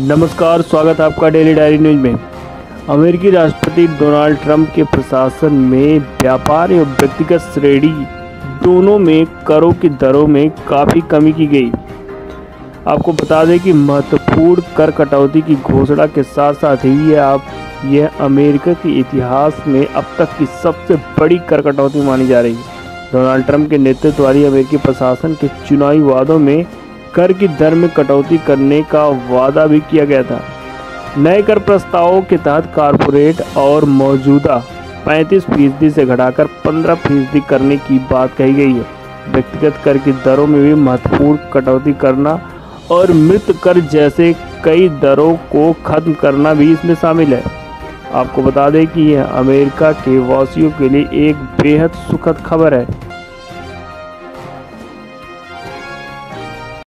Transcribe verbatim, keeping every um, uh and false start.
नमस्कार, स्वागत है आपका डेली डायरी न्यूज में। अमेरिकी राष्ट्रपति डोनाल्ड ट्रंप के प्रशासन में व्यापार एवं व्यक्तिगत श्रेणी दोनों में करों की दरों में काफ़ी कमी की गई। आपको बता दें कि महत्वपूर्ण कर कटौती की घोषणा के साथ साथ ही ये आप यह अमेरिका के इतिहास में अब तक की सबसे बड़ी कर कटौती मानी जा रही है। डोनाल्ड ट्रंप के नेतृत्व वाली अमेरिकी प्रशासन के चुनावी वादों में कर की दर में कटौती करने का वादा भी किया गया था। नए कर प्रस्तावों के तहत कारपोरेट और मौजूदा पैंतीस फीसदी से घटाकर पंद्रह फीसदी करने की बात कही गई है। व्यक्तिगत कर की दरों में भी महत्वपूर्ण कटौती करना और मृत कर जैसे कई दरों को खत्म करना भी इसमें शामिल है। आपको बता दें कि यह अमेरिका के वासियों के लिए एक बेहद सुखद खबर है।